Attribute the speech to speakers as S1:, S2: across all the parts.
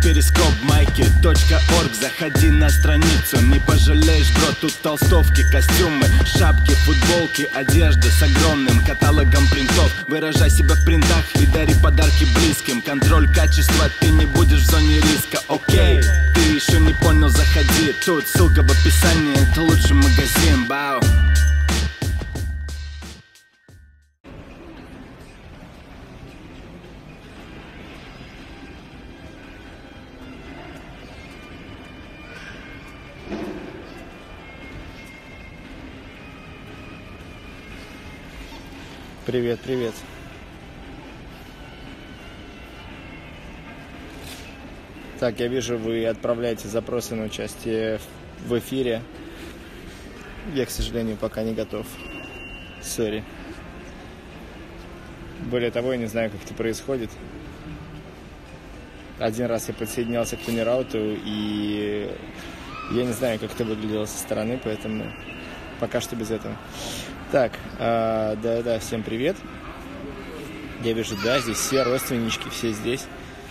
S1: перископ майки.орг. Заходи на страницу, не пожалеешь, бро. Тут толстовки, костюмы, шапки, футболки, одежда с огромным каталогом принтов. Выражай себя в принтах и дари подарки близким. Контроль качества, ты не будешь в зоне риска. Окей, ты еще не понял, заходи. Тут ссылка в описании, это лучший магазин. Бау.
S2: Привет, привет. Так, я вижу, вы отправляете запросы на участие в эфире. Я, к сожалению, пока не готов. Сори. Более того, я не знаю, как это происходит. Один раз я подсоединялся к Тунерауту, и я не знаю, как это выглядело со стороны, поэтому пока что без этого. Так, да, всем привет. Я вижу, да, здесь все родственнички, все здесь.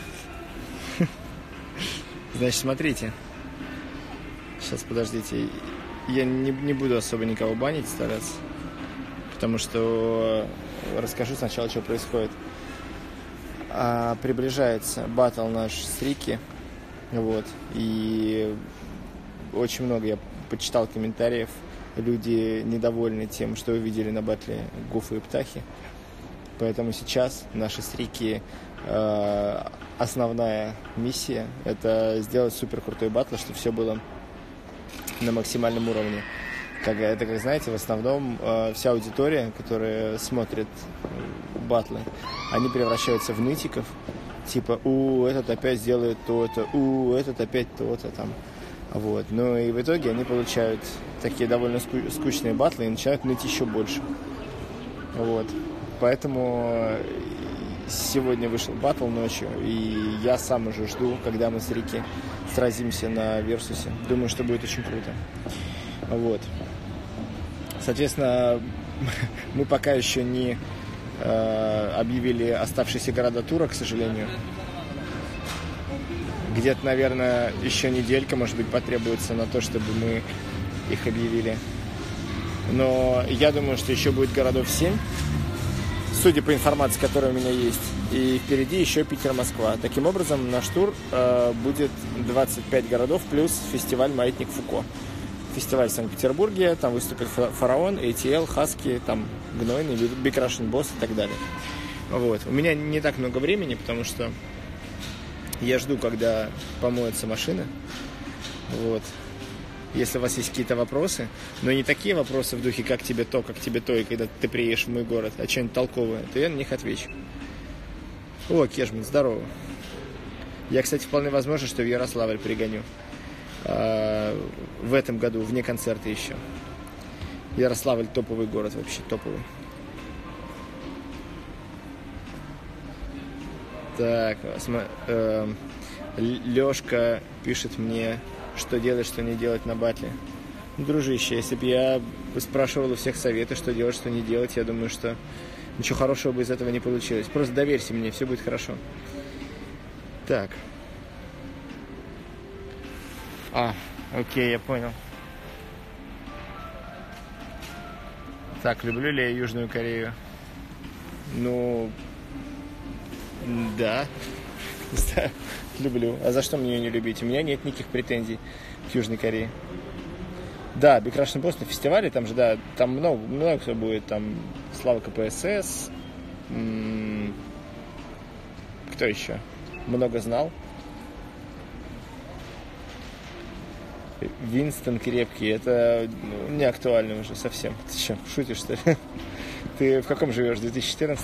S2: Значит, смотрите. Сейчас, подождите. Я не буду особо никого банить, стараться. Потому что расскажу сначала, что происходит. Приближается баттл наш с Рики. Вот. И очень много я почитал комментариев. Люди недовольны тем, что увидели на баттле Гуфа и Птахи. Поэтому сейчас наши с Рики основная миссия — это сделать супер крутой баттл, чтобы все было на максимальном уровне. Это, как знаете, в основном вся аудитория, которая смотрит баттлы, они превращаются в нытиков. Типа, этот опять сделает то-то, этот опять то-то там. Вот. Ну и в итоге они получают такие довольно скучные баттлы и начинают ныть еще больше. Вот. Поэтому сегодня вышел баттл ночью, и я сам уже жду, когда мы с Рики сразимся на Версусе. Думаю, что будет очень круто. Вот. Соответственно, мы пока еще не объявили оставшиеся города тура, к сожалению. Где-то, наверное, еще неделька, может быть, потребуется на то, чтобы мы их объявили. Но я думаю, что еще будет городов 7, судя по информации, которая у меня есть. И впереди еще Питер-Москва. Таким образом, наш тур будет 25 городов плюс фестиваль «Маятник Фуко». Фестиваль в Санкт-Петербурге, там выступит Фараон, ATL, Хаски, там Гнойный, Big Russian Boss и так далее. Вот. У меня не так много времени, потому что я жду, когда помоется машина. Вот. Если у вас есть какие-то вопросы, но не такие вопросы в духе «как тебе то», и когда ты приедешь в мой город, а что-нибудь толковое, то я на них отвечу. О, Кешман, здорово. Я, кстати, вполне возможно, что в Ярославль пригоню. В этом году, вне концерта еще. Ярославль топовый город, вообще топовый. Так, Лёшка пишет мне, что делать, что не делать на батле. Дружище, если бы я спрашивал у всех советы, что делать, что не делать, я думаю, что ничего хорошего бы из этого не получилось. Просто доверься мне, все будет хорошо. Так. Окей, я понял. Так, люблю ли я Южную Корею? Ну, да. Люблю. А за что мне ее не любить? У меня нет никаких претензий к Южной Корее. Да, Big Russian Boss на фестивале, там же, да, там много кто будет. Там Слава КПСС. Кто еще? Много знал. Винстон крепкий, это не актуально уже совсем. Ты что, шутишь, что ли? Ты в каком живешь, 2014?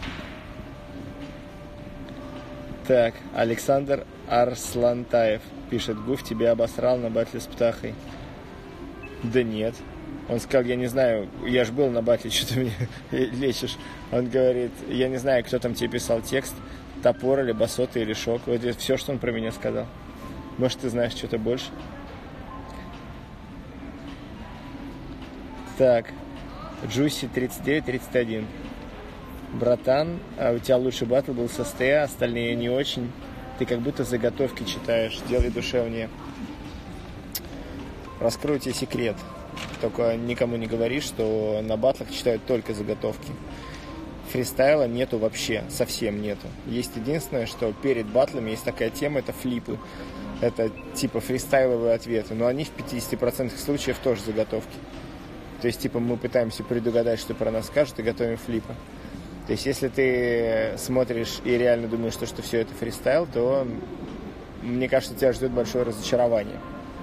S2: Так, Александр Арслантаев пишет: Гуф тебя обосрал на батле с Птахой. Да нет. Он сказал, я не знаю, я ж был на батле, что ты меня лечишь. Он говорит, я не знаю, кто там тебе писал текст, Топор или Басота или Шок. Вот это все, что он про меня сказал. Может, ты знаешь что-то больше? Так, Джуси 39-31. Братан, а у тебя лучший батл был со СТА, остальные не очень. Ты как будто заготовки читаешь, делай душевнее. Раскрою тебе секрет. Только никому не говори, что на батлах читают только заготовки. Фристайла нету вообще, совсем нету. Есть единственное, что перед батлами есть такая тема, это флипы. Это типа фристайловые ответы, но они в 50% случаев тоже заготовки. То есть типа мы пытаемся предугадать, что про нас скажут, и готовим флипы. То есть если ты смотришь и реально думаешь, что все это фристайл, то мне кажется, тебя ждет большое разочарование.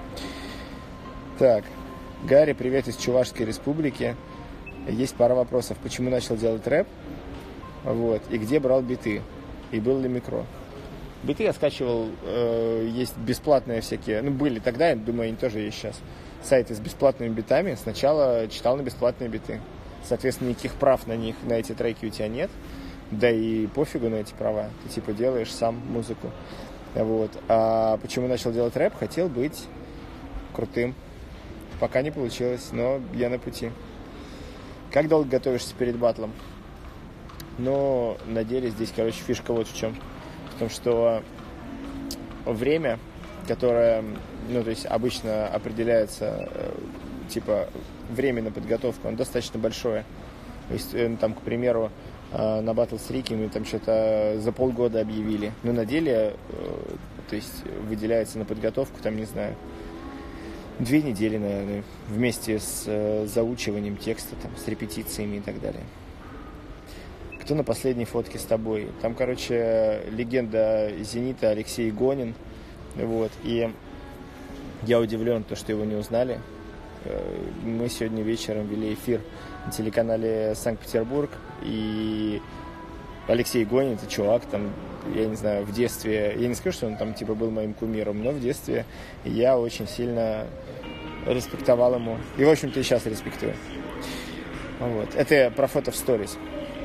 S2: Так, Гарри, привет из Чувашской республики. Есть пара вопросов. Почему начал делать рэп? Вот. И где брал биты? И был ли микро? Биты я скачивал, есть бесплатные всякие, ну, были тогда, я думаю, они тоже есть сейчас, сайты с бесплатными битами. Сначала читал на бесплатные биты. Соответственно, никаких прав на них, на эти треки у тебя нет. Да и пофигу на эти права. Ты типа делаешь сам музыку. Вот. А почему начал делать рэп? Хотел быть крутым. Пока не получилось, но я на пути. Как долго готовишься перед батлом? Но на деле здесь, короче, фишка вот в чем. В том, что время, которое, ну, то есть обычно определяется, типа, время на подготовку, оно достаточно большое. То есть, там, к примеру, на Battle с Рики мы там что-то за полгода объявили. Но на деле, то есть, выделяется на подготовку, там, не знаю, 2 недели, наверное, вместе с заучиванием текста, там, с репетициями и так далее. Кто на последней фотке с тобой? Там, короче, легенда «Зенита» Алексей Гонин. Вот. И я удивлен, что его не узнали. Мы сегодня вечером вели эфир на телеканале «Санкт-Петербург». И Алексей Гонин, это чувак, там, я не знаю, в детстве... Я не скажу, что он там типа был моим кумиром, но в детстве я очень сильно респектовал ему. И, в общем-то, и сейчас респектую. Вот. Это про фото в сторис.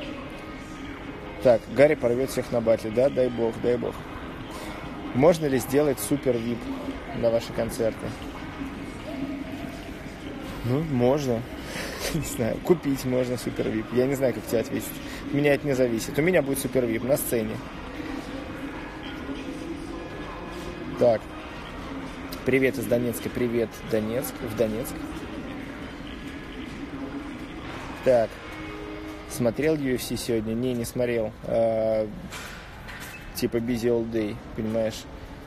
S2: Так, Гарри порвет всех на батле, да? Дай бог, дай бог. Можно ли сделать супер вип на ваши концерты? Ну, можно. Не знаю, купить можно супер вип. Я не знаю, как тебе ответить. От меня это не зависит. У меня будет супер вип на сцене. Так. Привет из Донецка. Привет, Донецк. В Донецк. Так. Смотрел UFC сегодня? Не смотрел. Типа busy all day, понимаешь?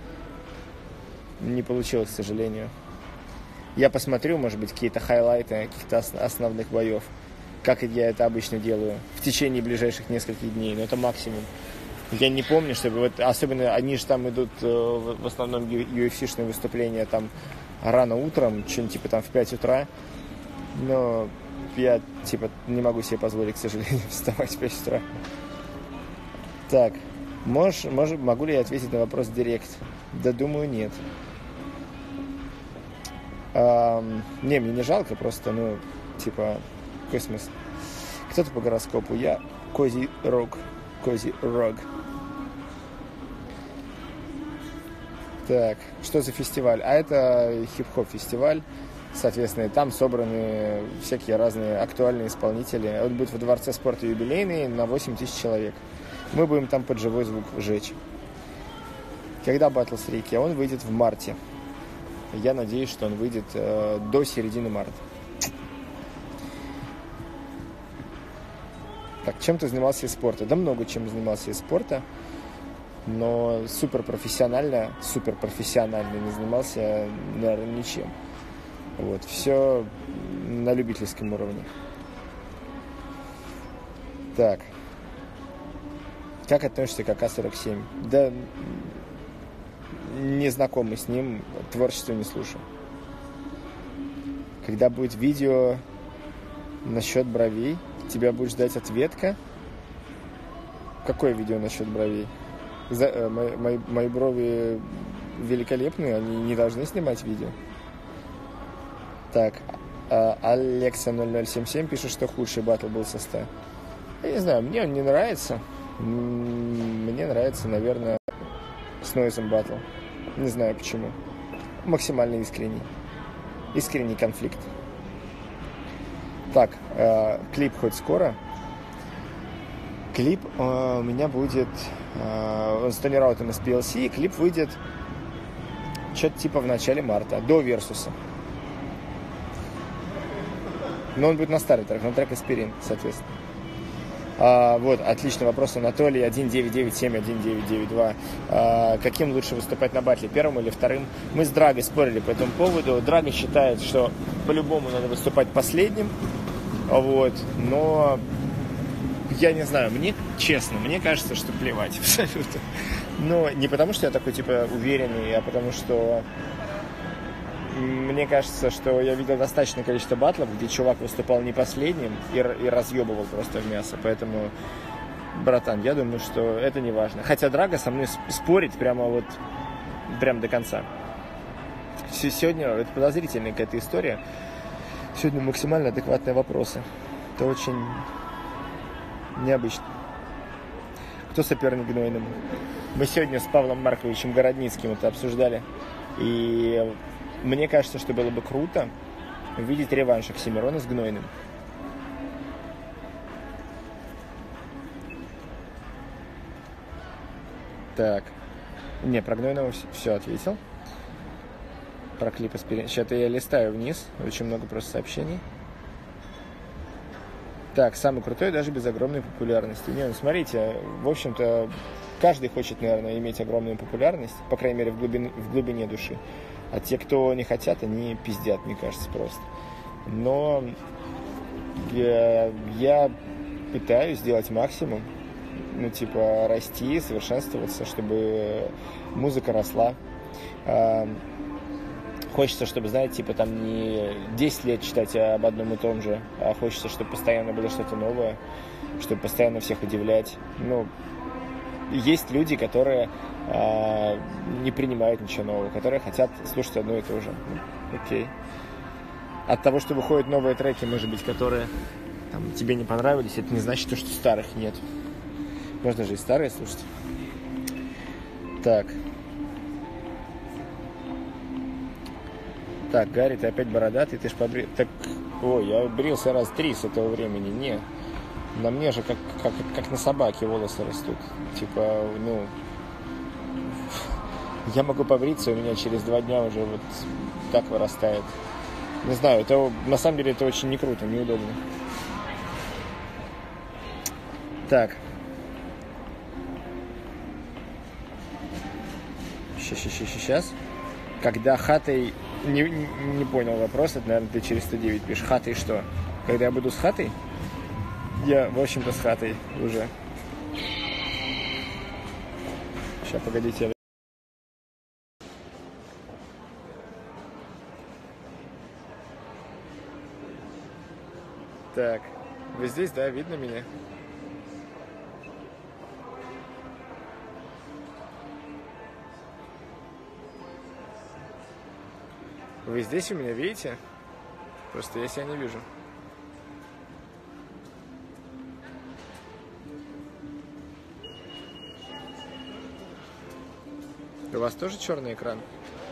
S2: Не получилось, к сожалению. Я посмотрю, может быть, какие-то хайлайты каких-то основных боев. Как я это обычно делаю. В течение ближайших нескольких дней. Но это максимум. Я не помню, чтобы... Вот, особенно они же там идут в основном UFC-шные выступления там рано утром, что-нибудь типа там в 5 утра. Но... Я, типа, не могу себе позволить, к сожалению, вставать в 5 утра. Так, могу ли я ответить на вопрос в директ? Да, думаю, нет. Не, мне не жалко, просто, ну, типа, какой смысл? Кто-то по гороскопу, я Козий Рог. Так, что за фестиваль? А это хип-хоп фестиваль. Соответственно, там собраны всякие разные актуальные исполнители. Он будет во Дворце спорта юбилейный на 8 тысяч человек. Мы будем там под живой звук жечь. Когда батл с Рики? Он выйдет в марте. Я надеюсь, что он выйдет до середины марта. Так, чем ты занимался из спорта? Да много чем занимался из спорта. Но суперпрофессионально не занимался, наверное, ничем. Вот, все на любительском уровне. Так. Как относишься к АК-47? Да, не знакомый с ним, творчество не слушаю. Когда будет видео насчет бровей, тебя будет ждать ответка. Какое видео насчет бровей? Мои брови великолепные, они не должны снимать видео. Так, Алекса 0077 пишет, что худший батл был со 100. Я не знаю, мне он не нравится. Мне нравится, наверное, с Нойзом батл. Не знаю почему. Максимально искренний. Искренний конфликт. Так, клип хоть скоро? Клип у меня будет... Он с Тони Раутом из PLC, и клип выйдет что-то типа в начале марта, до Версуса. Но он будет на старый трек, на трек Аспирин, соответственно. Вот, отличный вопрос, Анатолий. 1997, 1992. Каким лучше выступать на батле, первым или вторым? Мы с Драгой спорили по этому поводу. Драга считает, что по-любому надо выступать последним. Вот, но я не знаю, мне кажется, что плевать абсолютно. Но не потому, что я такой, типа, уверенный, а потому что мне кажется, что я видел достаточное количество батлов, где чувак выступал не последним и разъебывал просто в мясо. Поэтому, братан, я думаю, что это не важно. Хотя Драга со мной спорить прям до конца. Сегодня это подозрительная какая-то история. Сегодня максимально адекватные вопросы. Это очень необычно. Кто соперник Гнойному? Мы сегодня с Павлом Марковичем Городницким это обсуждали. И мне кажется, что было бы круто увидеть реванш Оксимирона с Гнойным. Так. Не, про Гнойного все ответил. Про клип Аспирин. Сейчас я листаю вниз. Очень много просто сообщений. Так, самый крутой даже без огромной популярности. Не, ну смотрите, в общем-то, каждый хочет, наверное, иметь огромную популярность, по крайней мере, в глубине души. А те, кто не хотят, они пиздят, мне кажется, просто. Но я пытаюсь сделать максимум, ну, типа, расти, совершенствоваться, чтобы музыка росла. Хочется, чтобы, знаете, типа, там не 10 лет читать об одном и том же, а хочется, чтобы постоянно было что-то новое, чтобы постоянно всех удивлять. Ну, есть люди, которые не принимают ничего нового, которые хотят слушать одно и то же. Ну, окей. От того, что выходят новые треки, может быть, которые там, тебе не понравились, это не значит, что старых нет. Можно же и старые слушать. Так. Так, Гарри, ты опять бородатый, ты ж побрил. Так, ой, я брился раз 3 с этого времени. Не. На мне же как на собаке волосы растут. Типа, ну, я могу побриться, у меня через 2 дня уже вот так вырастает. Не знаю, это на самом деле это очень не круто, неудобно. Так. Сейчас. Когда хатой... Не понял вопрос, это, наверное, ты через 109 пишешь. Хатой что? Когда я буду с хатой? Я, в общем-то, с хатой уже. Сейчас, погодите. Так, вы здесь, да? Видно меня? Вы здесь у меня видите? Просто я себя не вижу. У вас тоже черный экран?